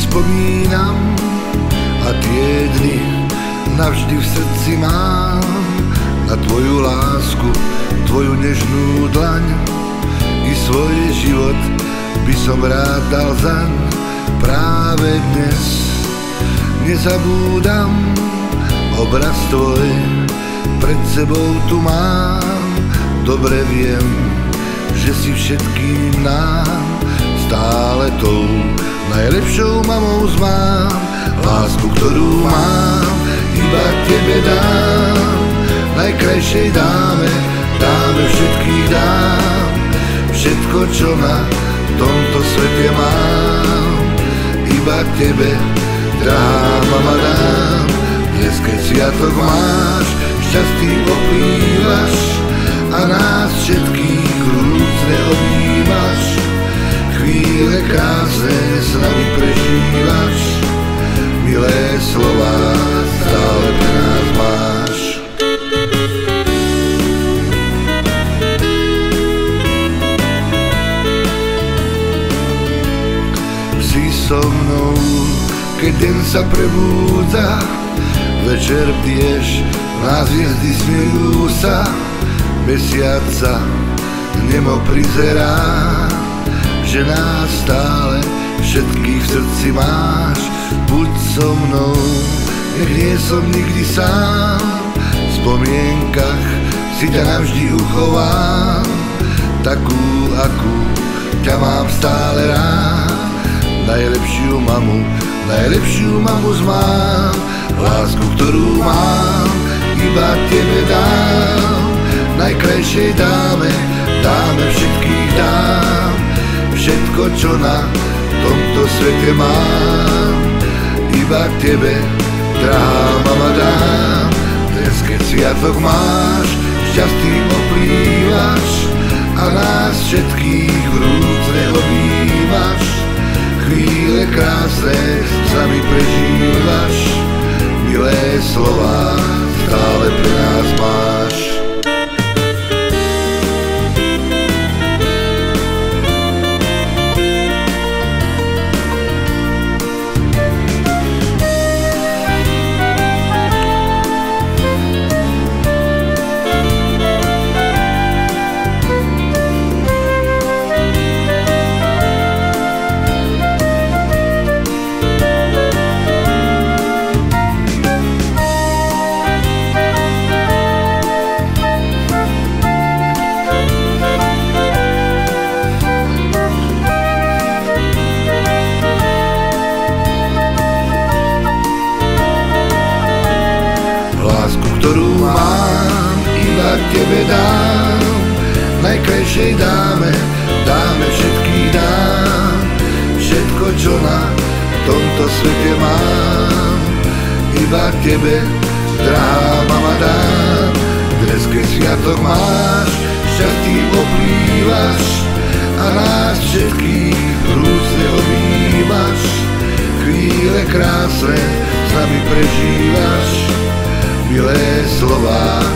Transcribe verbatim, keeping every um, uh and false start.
spomínam a tie dny navždy v srdci mám. Na tvoju lásku, tvoju nežnú dlaň i svoj život by som rád dal zaň. Práve dnes nezabúdam, obraz tvoj pred sebou tu mám. Dobre viem, že si všetkým nám stále tou najlepšou mamou zmám. Lásku, ktorú mám, iba tebe dám. Najkrajšej dáme, dáme všetkých dám. Všetko, čo na tomto svete mám, iba tebe, drahá mama, dám. Dnes, keď sviatok máš, šťastím oplývaš a nás všetkých vrúcne objímaš. Chvíle krásne s nami prežívaš, milé slová stále pre nás máš. Si so mnou, keď deň sa prebúdza, večer bdieš, nás hviezdy smejú sa. Mesiac sa nemo prizerá, že nás stále všetkých v srdci máš. Buď so mnou, nech nie som nikdy sám. V spomienkach si ťa navždy uchovám, takú, akú ťa mám stále rád. Najlepšiu mamu, najlepšiu mamu zmám. Lásku, ktorú mám, iba tebe dám. Najkrajšej dáme, dáme všetkých dám. Všetko, čo na tomto svete mám, iba tebe, drahá mama, dám. Dnes, keď sviatok máš, šťastím oplývaš a nás všetkých vrúcne objímaš. Chvíle krásne s nami prežívaš, milé slová stále pre nás máš. Ktorú mám, iba tebe dám. Najkrajšej dáme, dáme všetkých dám. Všetko, čo na tomto svete mám, iba tebe, drahá mama, dám. Dnes, keď sviatok máš, šťastím oplývaš a nás všetkých vrúcne objímaš. Chvíle krásne s nami prežívaš, milé slová